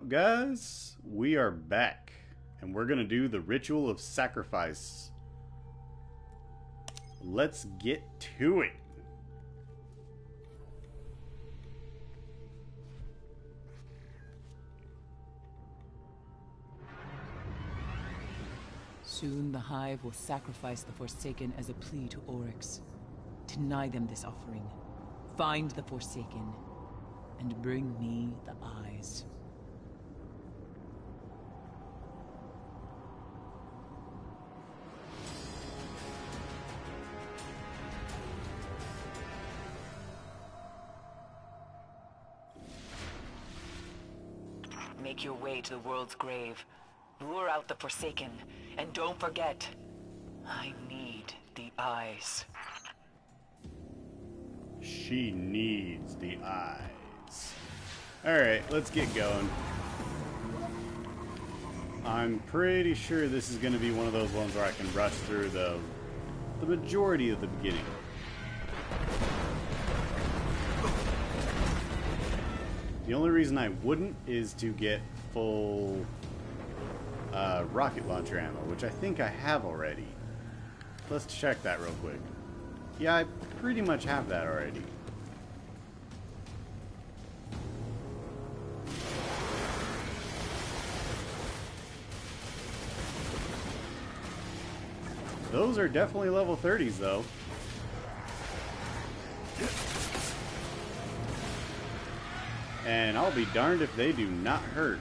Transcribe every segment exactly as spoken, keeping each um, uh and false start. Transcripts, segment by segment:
up, guys? We are back, and we're gonna do the Ritual of Sacrifice. Let's get to it. Soon the Hive will sacrifice the Forsaken as a plea to Oryx. Deny them this offering. Find the Forsaken, and bring me the eyes. Make your way to the world's grave. Lure out the Forsaken, and don't forget, I need the eyes. She needs the eyes. Alright, let's get going. I'm pretty sure this is going to be one of those ones where I can rush through the, the majority of the beginning. The only reason I wouldn't is to get full uh, rocket launcher ammo, which I think I have already. Let's check that real quick. Yeah, I pretty much have that already. Those are definitely level thirties, though. And I'll be darned if they do not hurt.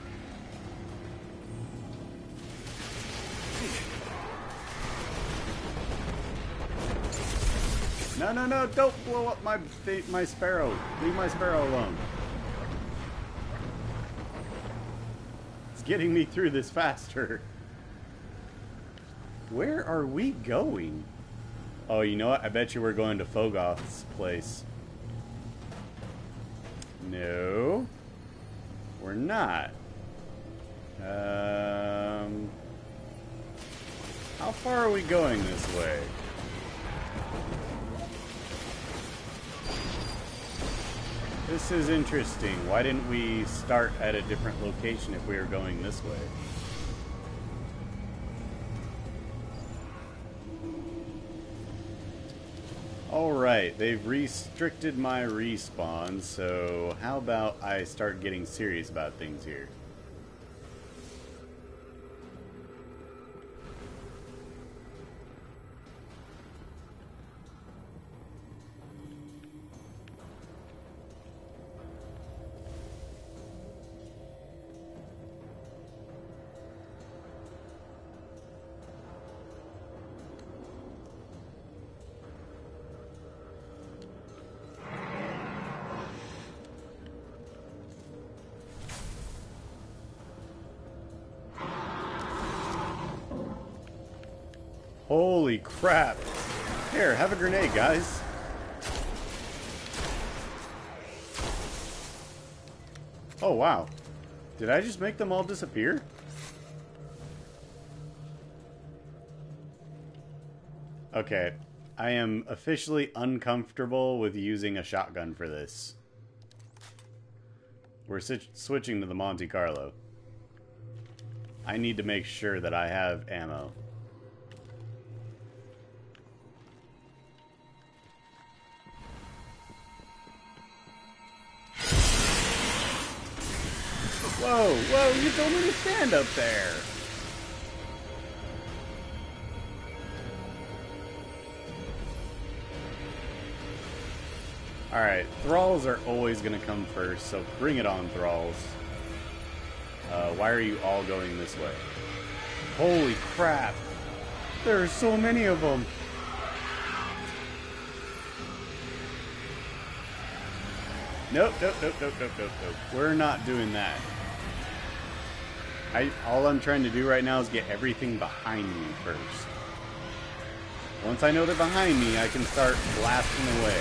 No, no, no, don't blow up my my sparrow. Leave my sparrow alone. It's getting me through this faster. Where are we going? Oh, you know what? I bet you we're going to Fogoth's place. No. We're not. Um... How far are we going this way? This is interesting. Why didn't we start at a different location if we were going this way? Alright, they've restricted my respawn, so how about I start getting serious about things here? Holy crap. Here, have a grenade, guys. Oh, wow. Did I just make them all disappear? Okay. I am officially uncomfortable with using a shotgun for this. We're switching to the Monte Carlo. I need to make sure that I have ammo. Whoa, whoa, you told me to stand up there. Alright, Thralls are always going to come first, so bring it on, Thralls. Uh, why are you all going this way? Holy crap! There are so many of them! Nope, nope, nope, nope, nope, nope, nope. We're not doing that. I, all I'm trying to do right now is get everything behind me first. Once I know they're behind me, I can start blasting away.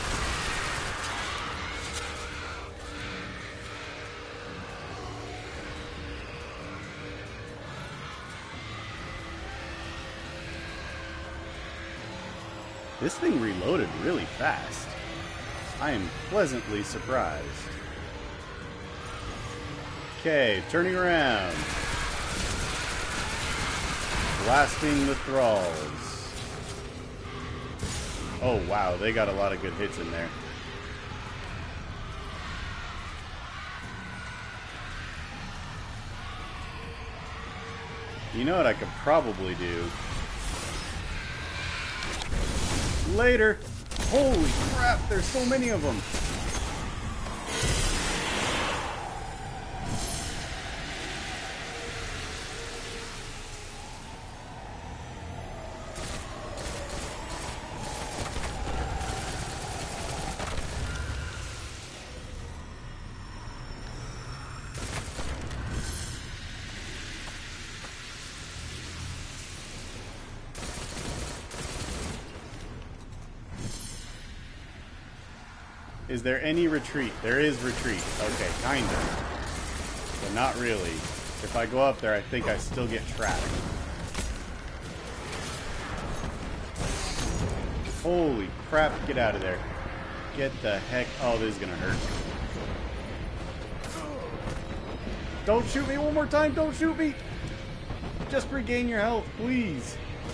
This thing reloaded really fast. I am pleasantly surprised. Okay, turning around. Blasting the thralls. Oh wow, they got a lot of good hits in there. You know what I could probably do? Later! Holy crap, there's so many of them! Is there any retreat? There is retreat. Okay, kinda. But not really. If I go up there, I think I still get trapped. Holy crap, get out of there. Get the heck... Oh, this is gonna hurt. Don't shoot me one more time! Don't shoot me! Just regain your health, please.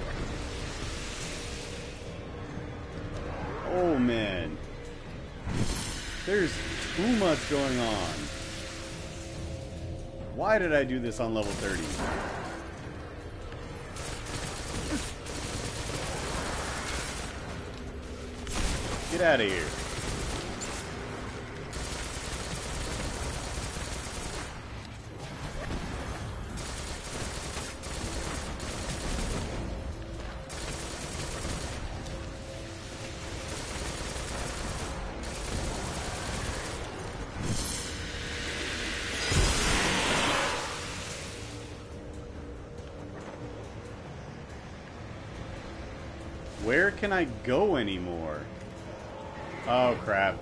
Oh, man. There's too much going on. Why did I do this on level thirty? Get out of here. Where can I go anymore? Oh, crap.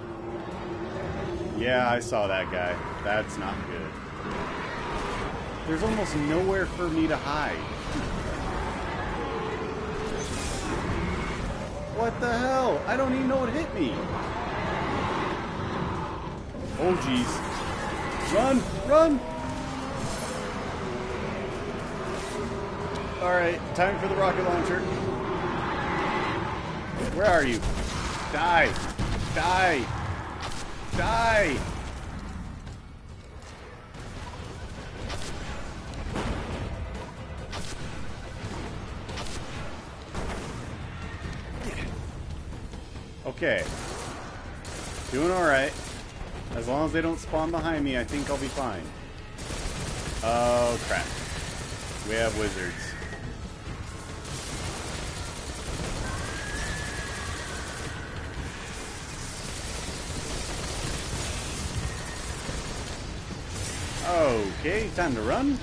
Yeah, I saw that guy. That's not good. There's almost nowhere for me to hide. What the hell? I don't even know what hit me. Oh, jeez. Run! Run! Alright, time for the rocket launcher. Where are you? Die! Die! Die! Okay. Doing alright. As long as they don't spawn behind me, I think I'll be fine. Oh, crap. We have wizards. Okay, time to run.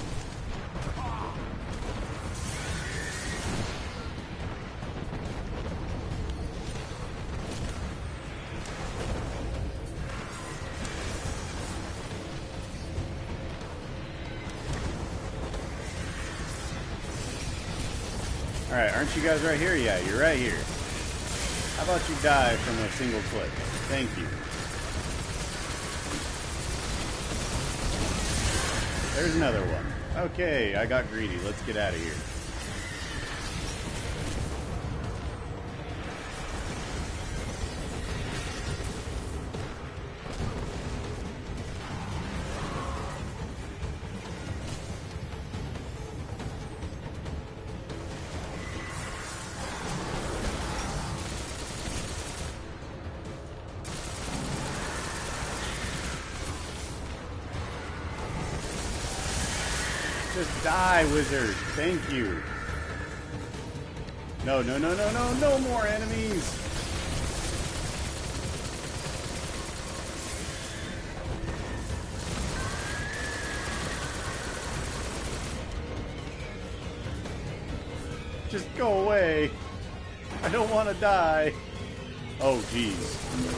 Alright, aren't you guys right here? Yeah, you're right here. How about you die from a single click? Thank you. There's another one. Okay, I got greedy. Let's get out of here. Just die, wizard. Thank you. No, no, no, no, no, no more enemies. Just go away. I don't want to die. Oh, jeez.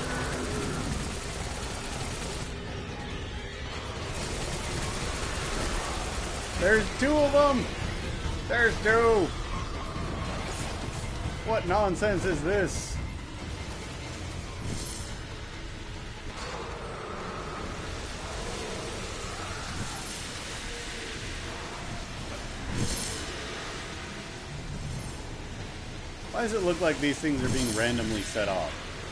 There's two of them! There's two! What nonsense is this? Why does it look like these things are being randomly set off?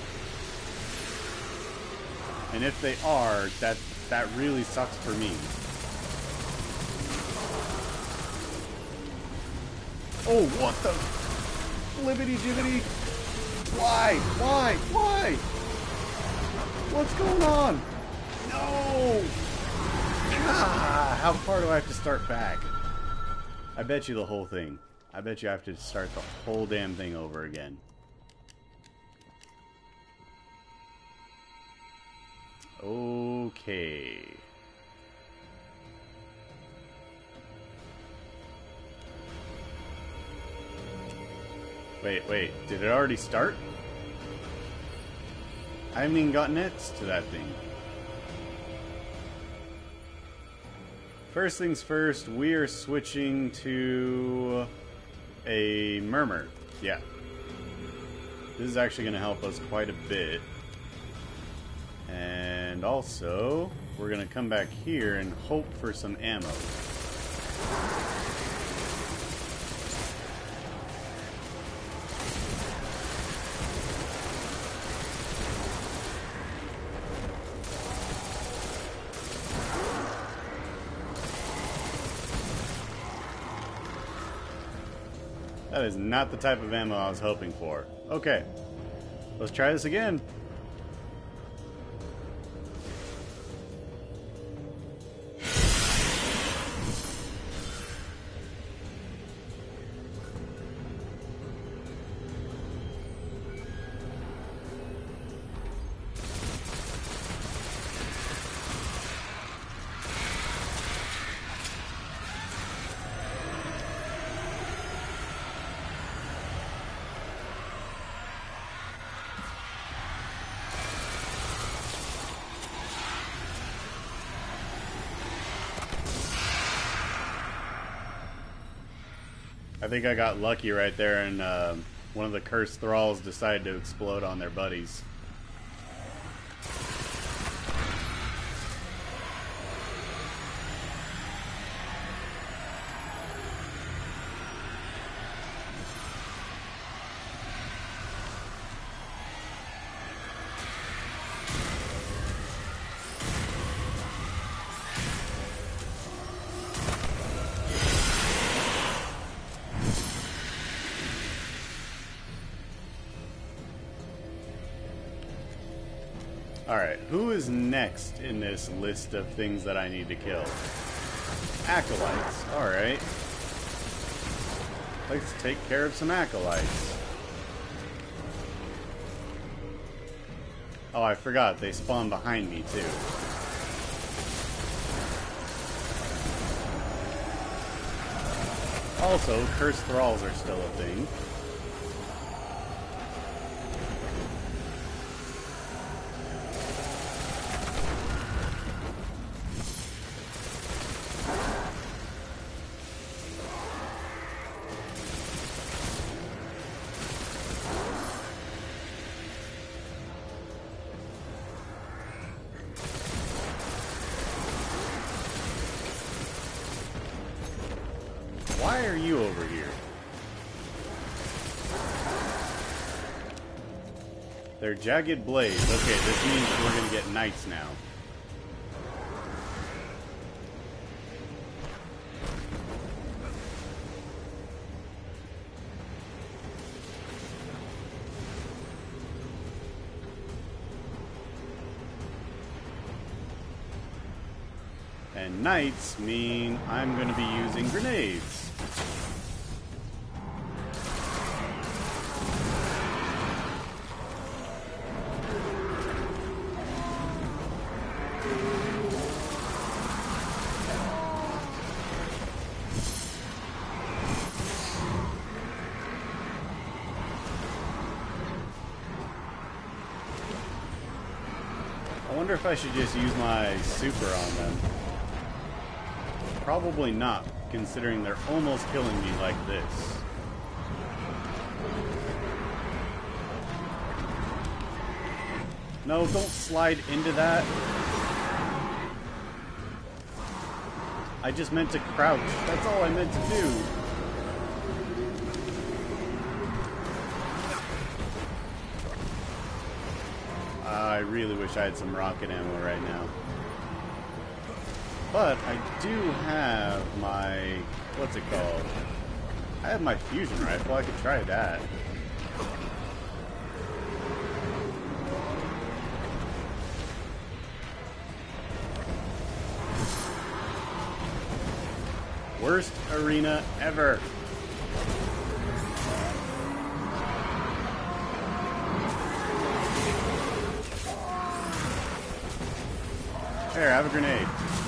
And if they are, that that really sucks for me. Oh, what the flibbity jibbity? Why? Why? Why? What's going on? No! Ah, how far do I have to start back? I bet you the whole thing. I bet you have to start the whole damn thing over again. Okay. Wait, wait. Did it already start? I haven't even gotten next to that thing. First things first, we are switching to a murmur. Yeah. This is actually going to help us quite a bit. And also, we're going to come back here and hope for some ammo. That is not the type of ammo I was hoping for. Okay, let's try this again. I think I got lucky right there, and uh, one of the cursed thralls decided to explode on their buddies. Alright, who is next in this list of things that I need to kill? Acolytes. Alright. Let's take care of some acolytes. Oh, I forgot. They spawn behind me, too. Also, cursed thralls are still a thing. Why are you over here? They're jagged blades. Okay, this means we're gonna get knights now. And knights mean I'm going to be using grenades. I wonder if I should just use my super on them. Probably not, considering they're almost killing me like this. No, don't slide into that. I just meant to crouch. That's all I meant to do. I really wish I had some rocket ammo right now. But I do have my... what's it called? I have my fusion rifle. I could try that. Worst arena ever. Here, have a grenade.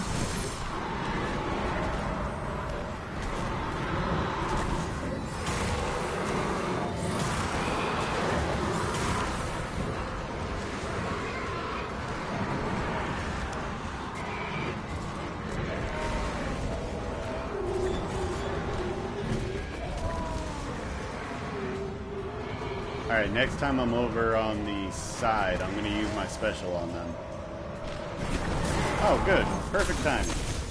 Alright, next time I'm over on the side, I'm going to use my special on them. Oh, good. Perfect timing.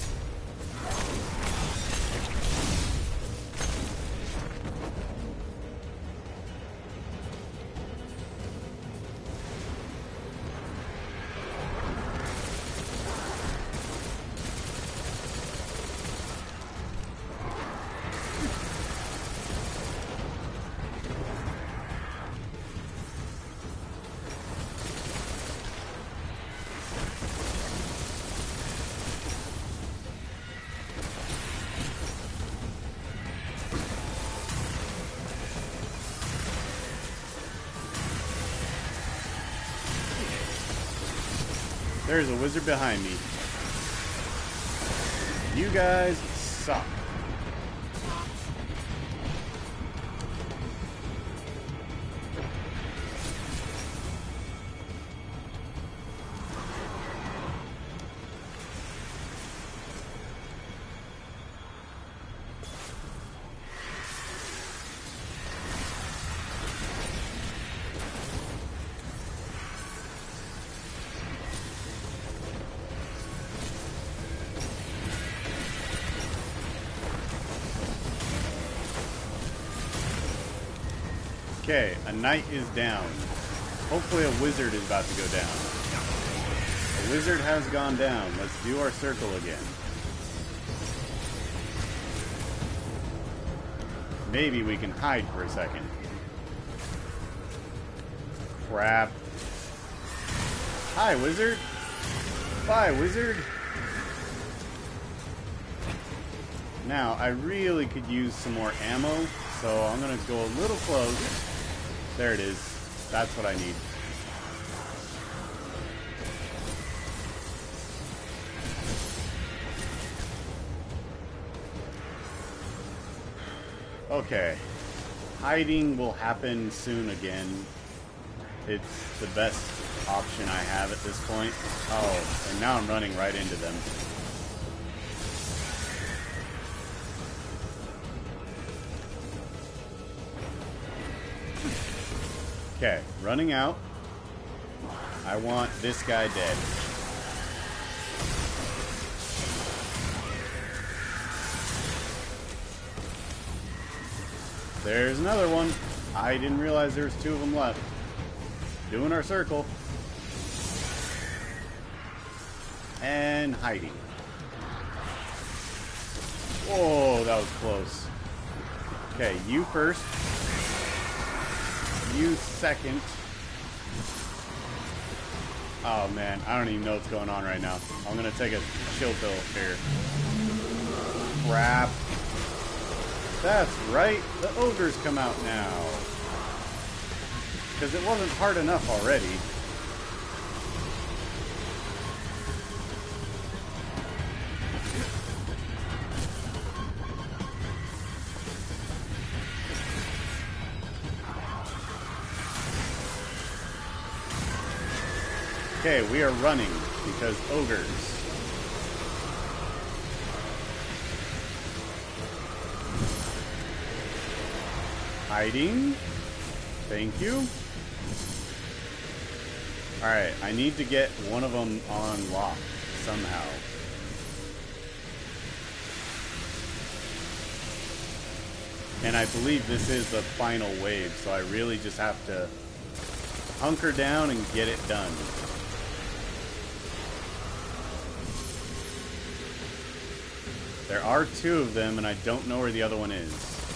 There's a wizard behind me. You guys suck. Okay, a knight is down. Hopefully a wizard is about to go down. A wizard has gone down. Let's do our circle again. Maybe we can hide for a second. Crap. Hi, wizard. Bye, wizard. Now, I really could use some more ammo, so I'm going to go a little close. There it is. That's what I need. Okay. Hiding will happen soon again. It's the best option I have at this point. Oh, and now I'm running right into them. Okay, running out. I want this guy dead. There's another one. I didn't realize there was two of them left. Doing our circle. And hiding. Whoa, that was close. Okay, you first. You second. Oh man, I don't even know what's going on right now. I'm gonna take a chill pill here. Crap. That's right, the ogres come out now. Because it wasn't hard enough already. Okay, we are running because ogres. Hiding. Thank you. Alright, I need to get one of them on lock somehow. And I believe this is the final wave, so I really just have to hunker down and get it done. There are two of them, and I don't know where the other one is.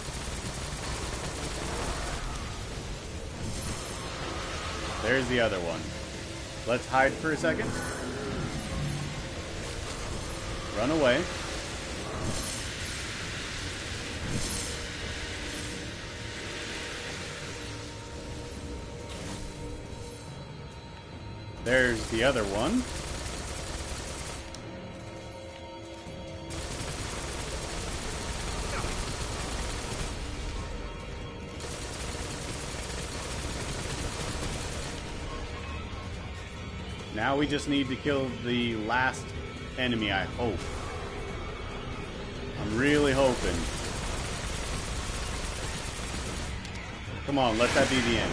There's the other one. Let's hide for a second. Run away. There's the other one. Now we just need to kill the last enemy, I hope. I'm really hoping. Come on, let that be the end.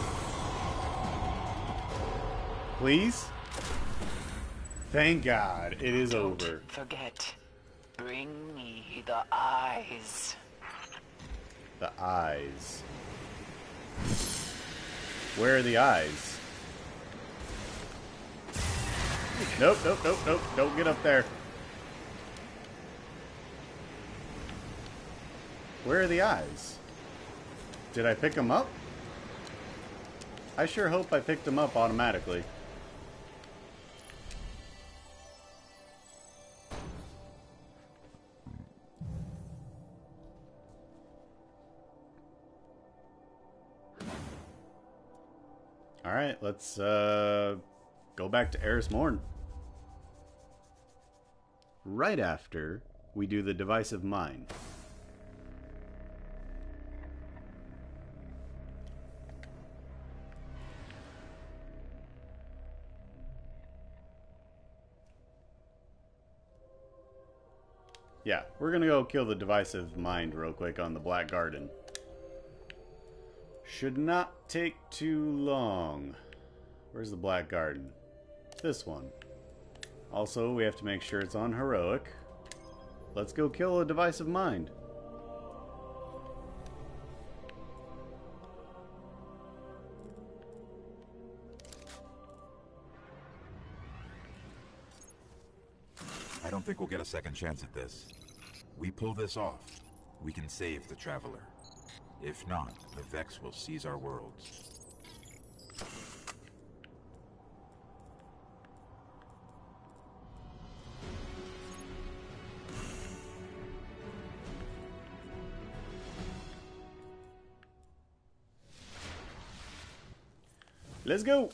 Please? Thank God, it is Don't over. forget. Bring me the eyes. The eyes. Where are the eyes? Nope, nope, nope, nope. Don't get up there. Where are the eyes? Did I pick them up? I sure hope I picked them up automatically. Alright, let's uh, go back to Eris Morn. Right after we do the Divisive Mind. Yeah, we're gonna go kill the Divisive Mind real quick on the Black Garden. Should not take too long. Where's the Black Garden? This one. Also, we have to make sure it's on Heroic. Let's go kill a Divisive Mind. I don't think we'll get a second chance at this. We pull this off, we can save the Traveler. If not, the Vex will seize our worlds. Let's go!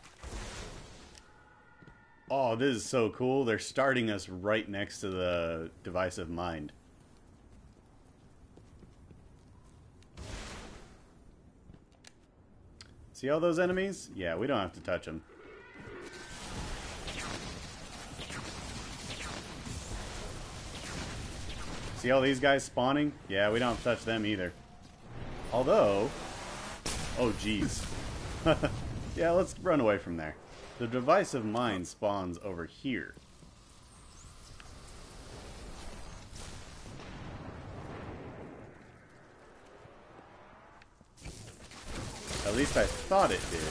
Oh, this is so cool. They're starting us right next to the Divisive Mind. See all those enemies? Yeah, we don't have to touch them. See all these guys spawning? Yeah, we don't have to touch them either. Although... Oh, jeez. Yeah, let's run away from there. The Divisive Mind spawns over here. At least I thought it did.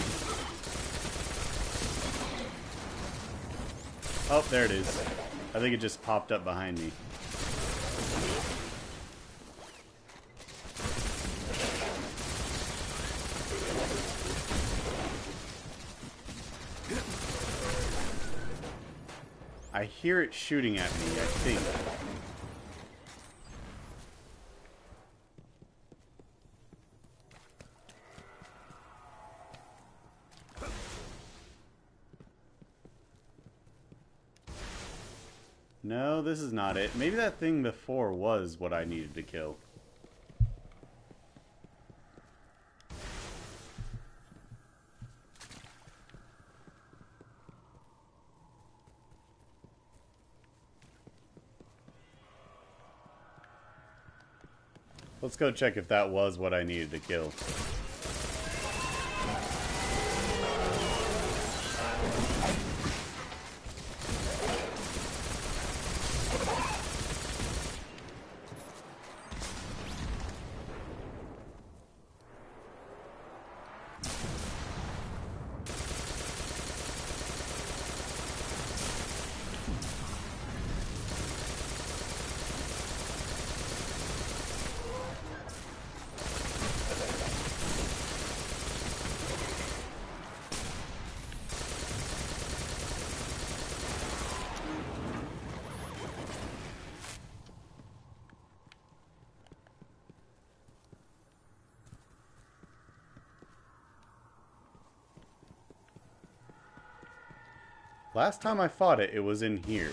Oh, there it is. I think it just popped up behind me. I hear it shooting at me, I think. No, this is not it. Maybe that thing before was what I needed to kill. Let's go check if that was what I needed to kill. Last time I fought it, it was in here.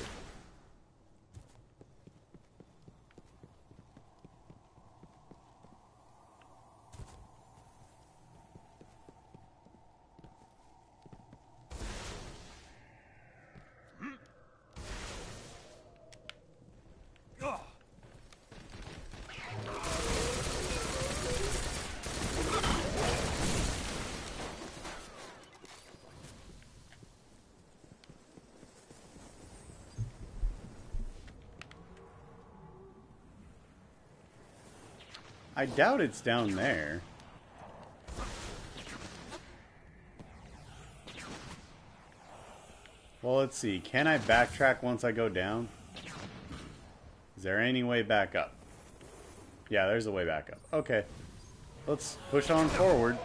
I doubt it's down there. Well, let's see. Can I backtrack once I go down? Is there any way back up? Yeah, there's a way back up. Okay. Let's push on forward.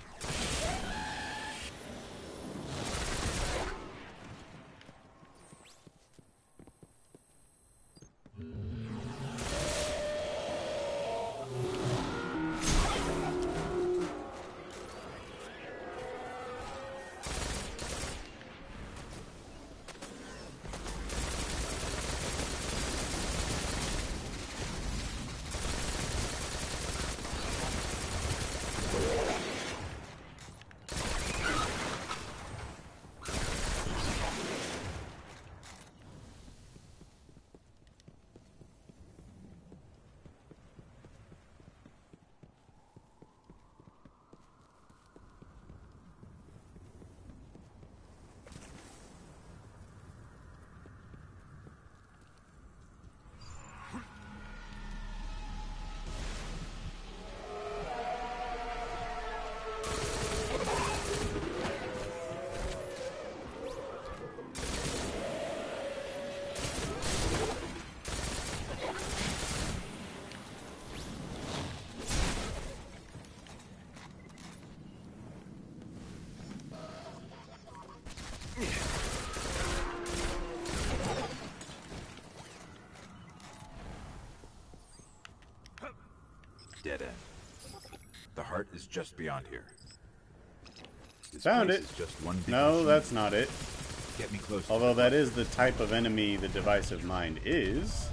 Dead end. The heart is just beyond here. This Found place it. Is just one big No, machine. that's not it. Get me close. Although that is the type of enemy the Divisive Mind is.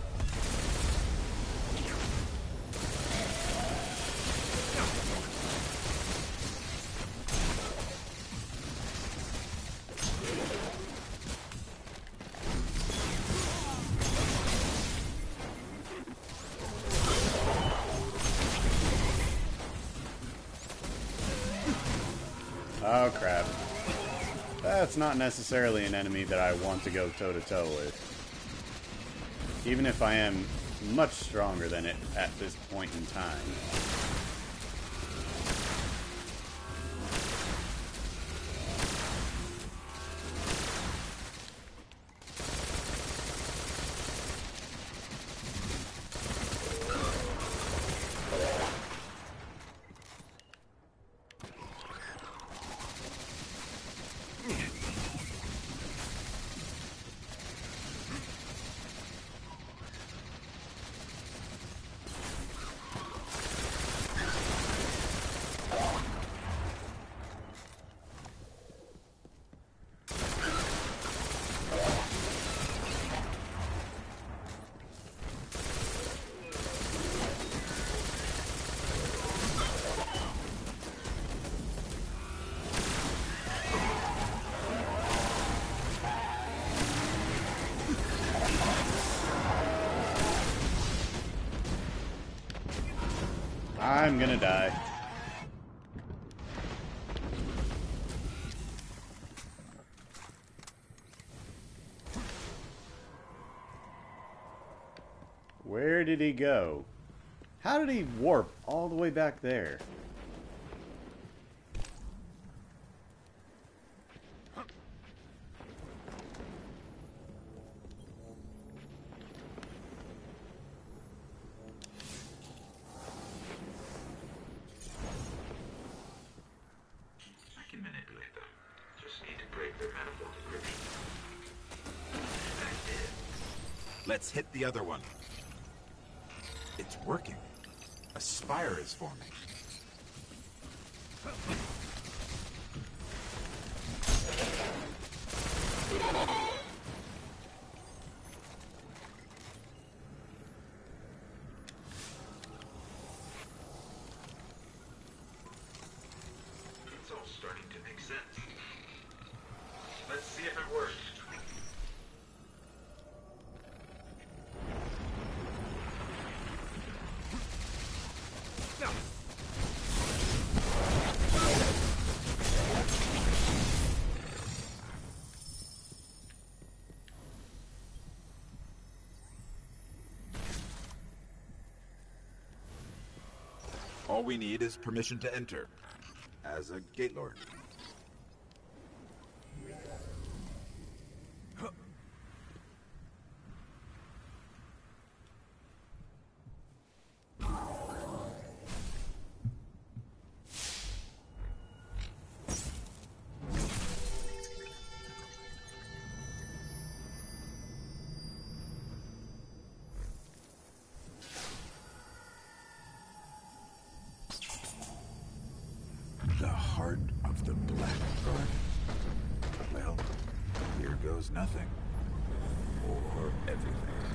Oh crap. That's not necessarily an enemy that I want to go toe-to-toe with. Even if I am much stronger than it at this point in time. I'm gonna die. Where did he go? How did he warp all the way back there? Let's hit the other one. It's working. A spire is forming. sense. Let's see if it works. All we need is permission to enter, as a Gate Lord. The heart of the Black Garden. Well, here goes nothing. Or everything.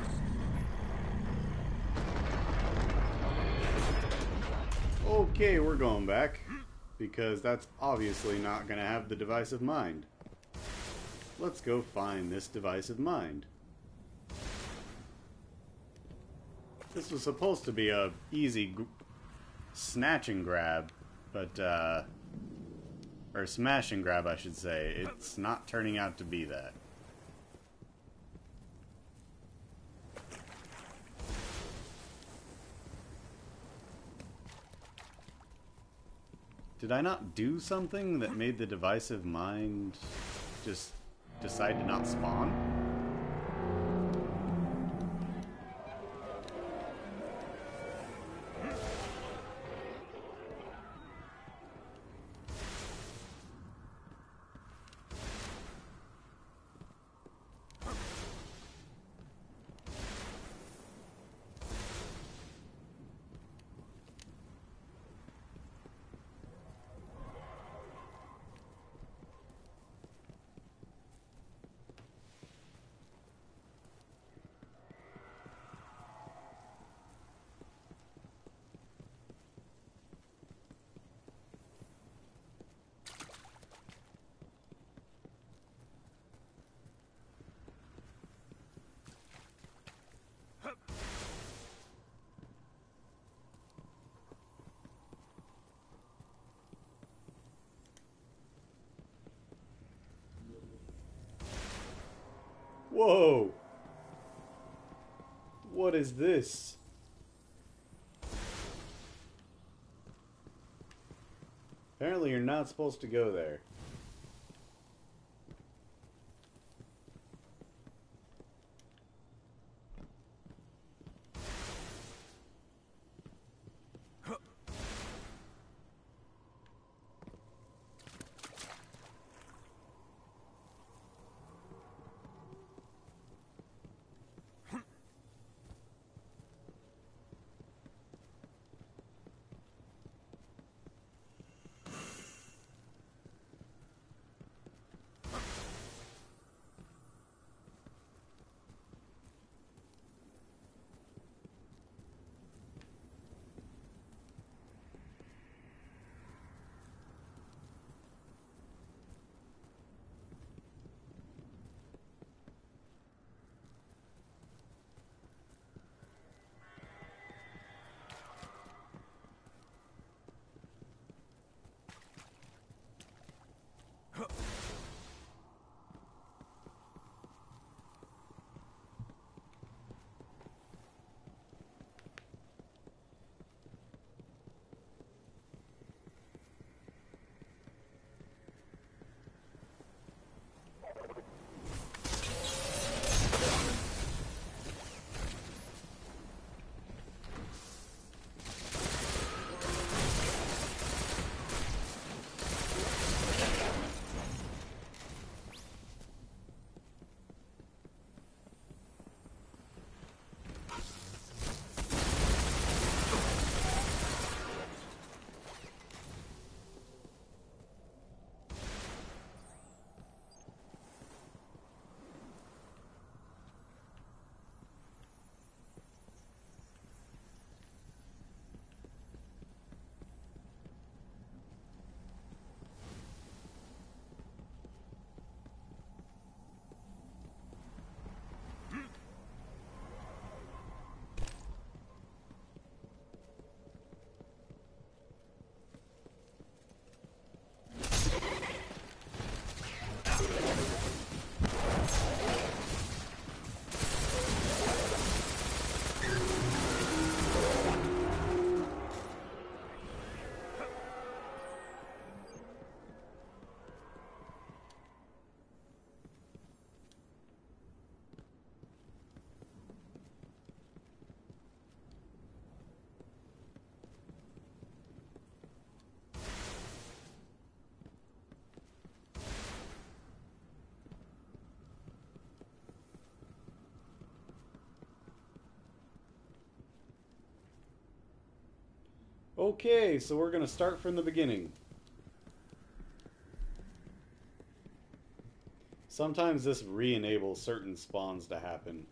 Okay, we're going back. Because that's obviously not going to have the device of mind. Let's go find this device of mind. This was supposed to be a easy g snatch and grab, but, uh... or smash and grab, I should say. It's not turning out to be that. Did I not do something that made the device of mind just decide to not spawn? Whoa! What is this? Apparently you're not supposed to go there. Okay, so we're gonna start from the beginning. Sometimes this re-enables certain spawns to happen.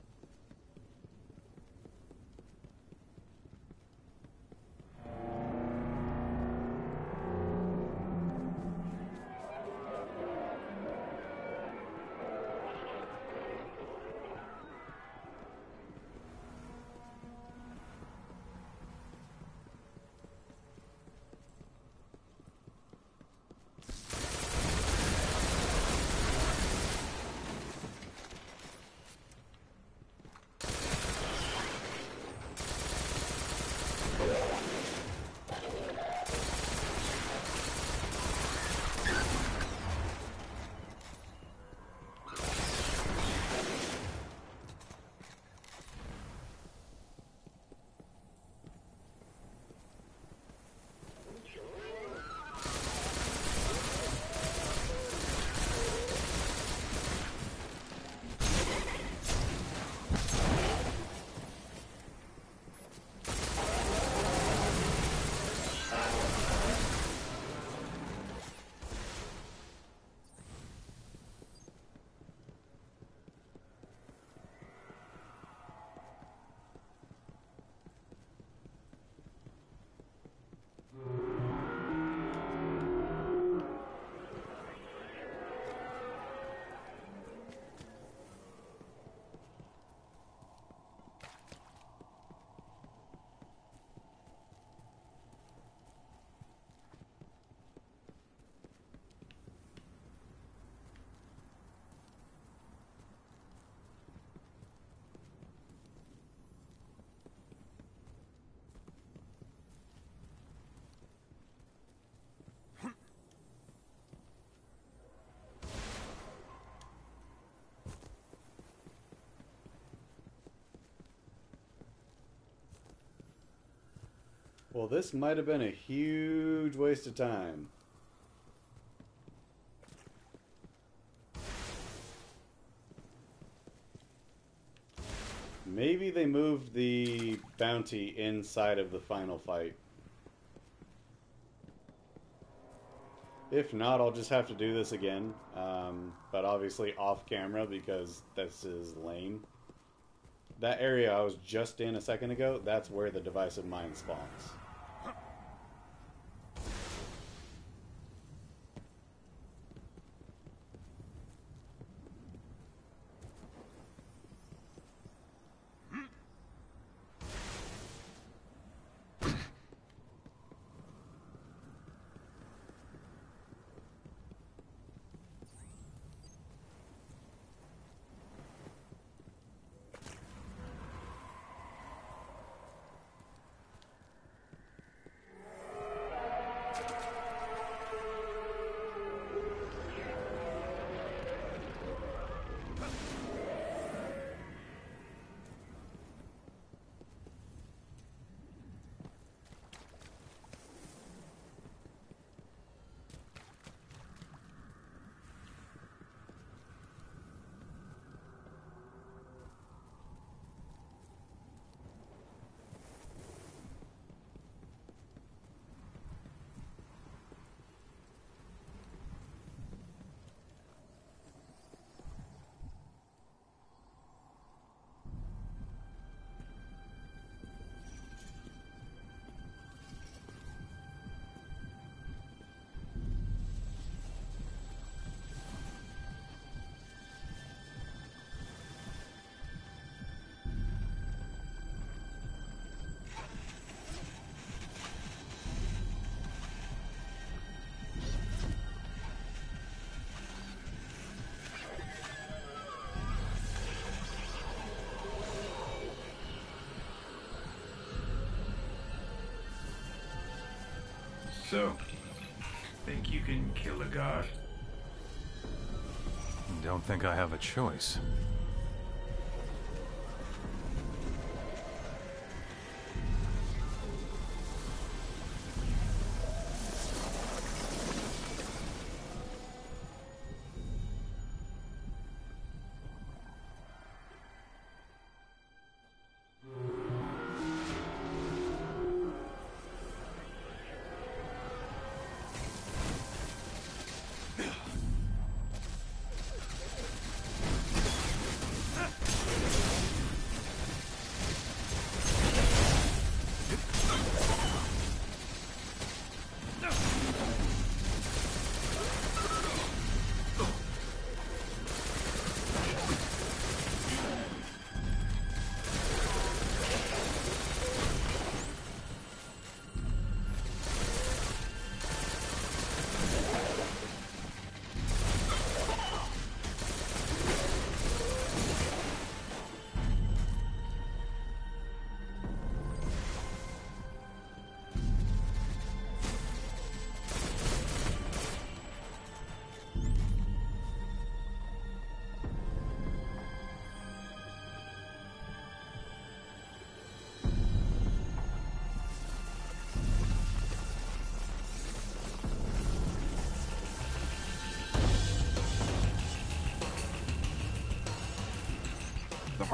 Well, this might have been a huge waste of time. Maybe they moved the bounty inside of the final fight. If not, I'll just have to do this again. Um, but obviously off camera because this is lame. That area I was just in a second ago, that's where the Divisive Mind spawns. So, think you can kill a god? Don't think I have a choice.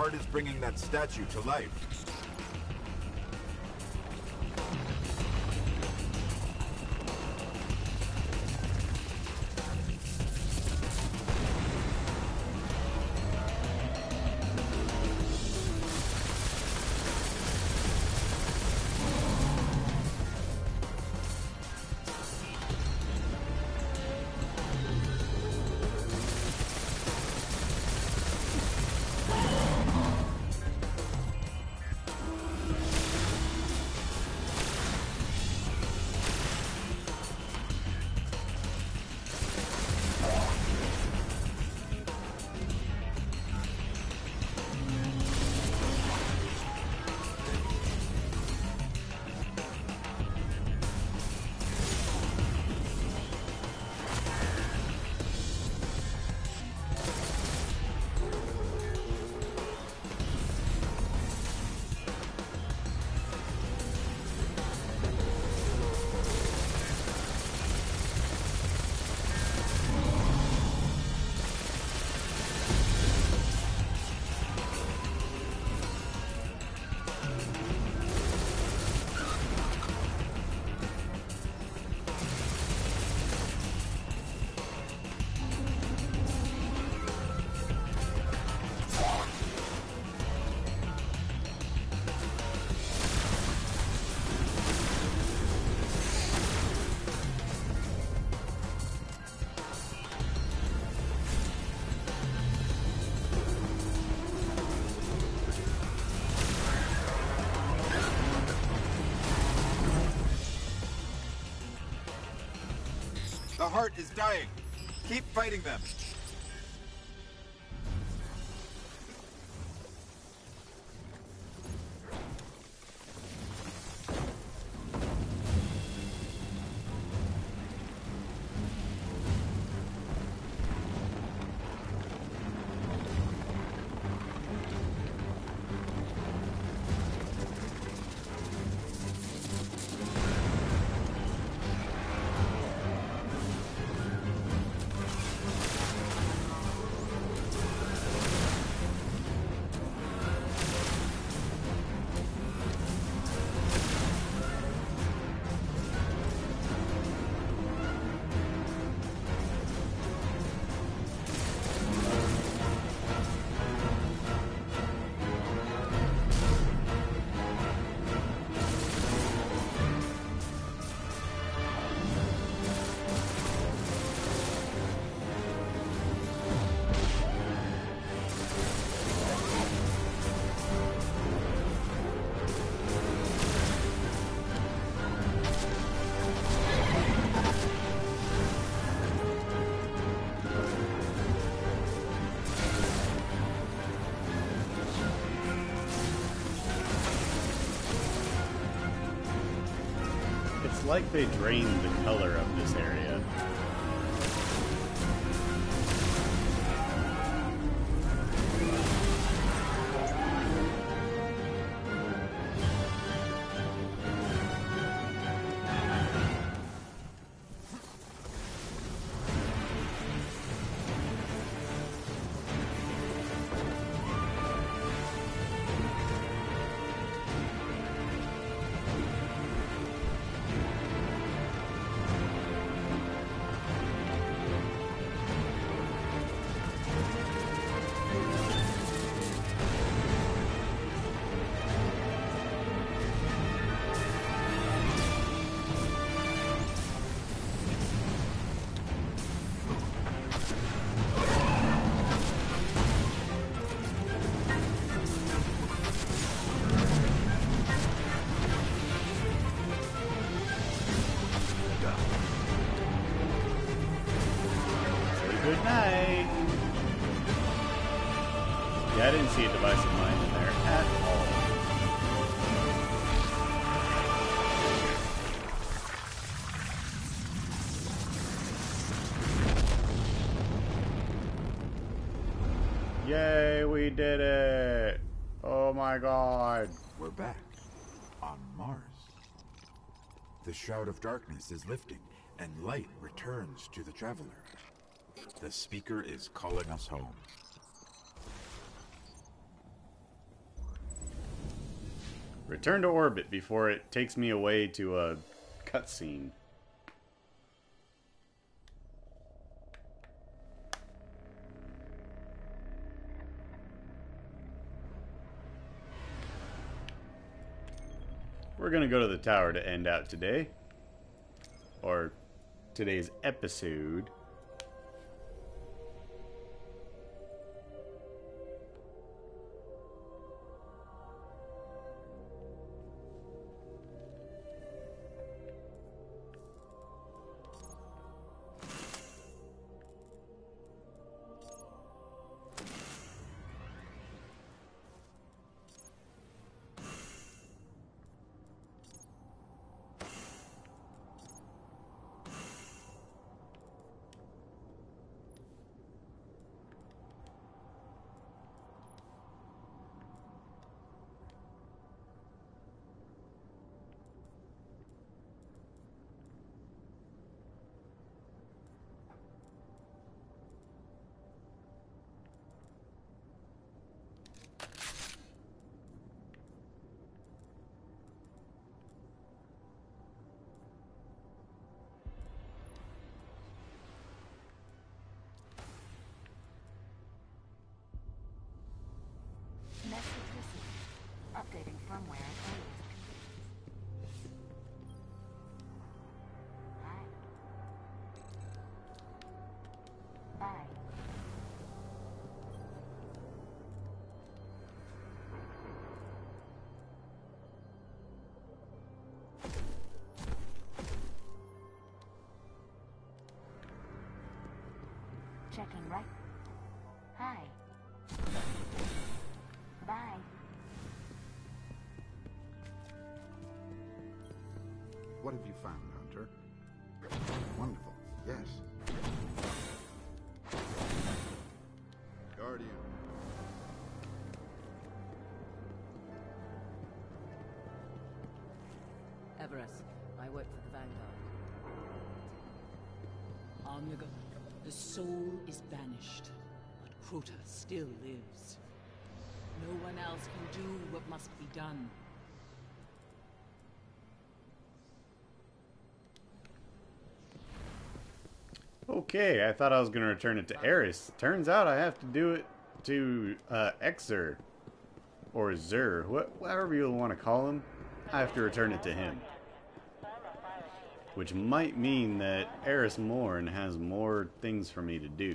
heart is bringing that statue to life. The heart is dying. Keep fighting them. It's like they drained the color of this area. Good night. Yeah, I didn't see a device of mine in there at all. Yay, we did it! Oh my god. We're back. On Mars. The Shroud of Darkness is lifting, and light returns to the Traveler. The Speaker is calling us home. Return to orbit before it takes me away to a cutscene. We're gonna go to the tower to end out today. Or today's episode. Message received. Updating firmware and areas of conditions. Hi. Bye. Checking right. Hi. Bye. What have you found, Hunter? Wonderful. Yes. Guardian. Everest, I work for the Vanguard. Omega, the soul is banished, but Crota still lives. No one else can do what must be done. Okay, I thought I was going to return it to Eris. Turns out I have to do it to uh, Exer. Or Zur. What, whatever you want to call him. I have to return it to him. Which might mean that Eris Morn has more things for me to do.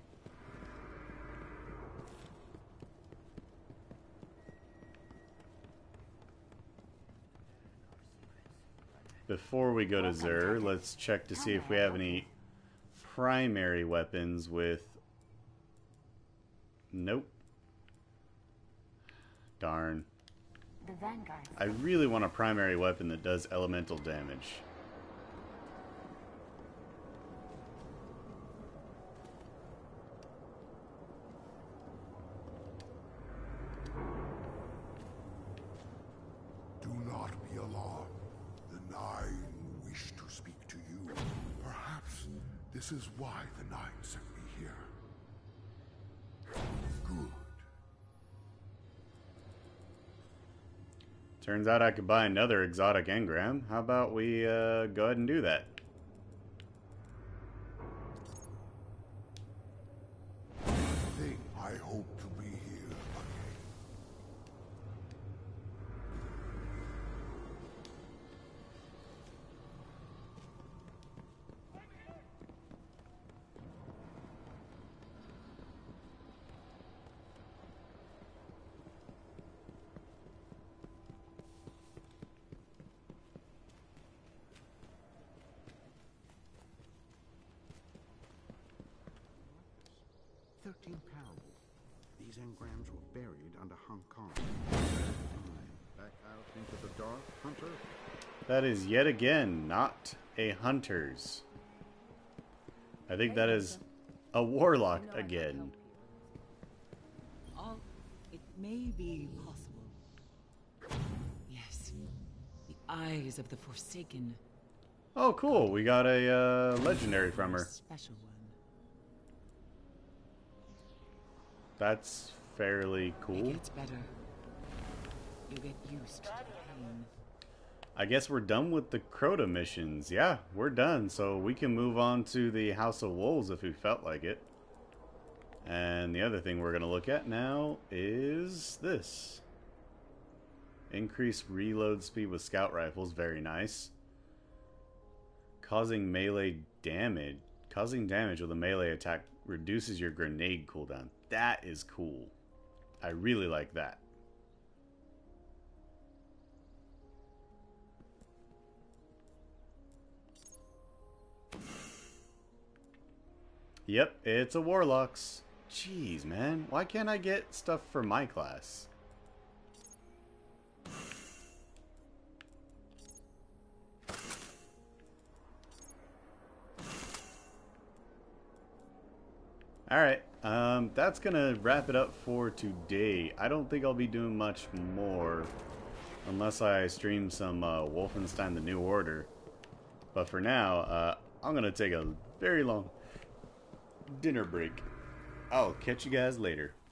Before we go to Zur, let's check to see if we have any primary weapons with... Nope. Darn. The Vanguard. I really want a primary weapon that does elemental damage. Do not be alarmed. The Nine wish to speak to you. Perhaps this is why the Nine sent me here. Good. Turns out I could buy another exotic engram. How about we uh, go ahead and do that? Thing I hope to be here again. Thirteen parables. These engrams were buried under Hong Kong. Back out into the dark, Hunter. That is yet again not a hunter's. I think that is a warlock again. All it may be possible. Yes, the eyes of the Forsaken. Oh, cool. We got a uh, legendary from her. Special one. That's fairly It cool. gets better. You get used to the pain. I guess we're done with the Crota missions. Yeah, we're done. So we can move on to the House of Wolves if we felt like it. And the other thing we're going to look at now is this. Increase reload speed with scout rifles. Very nice. Causing melee damage. Causing damage with a melee attack reduces your grenade cooldown. That is cool. I really like that. Yep, it's a Warlocks. Jeez, man. Why can't I get stuff for my class? Alright, um, that's gonna wrap it up for today. I don't think I'll be doing much more unless I stream some uh, Wolfenstein The New Order. But for now, uh, I'm gonna take a very long dinner break. I'll catch you guys later.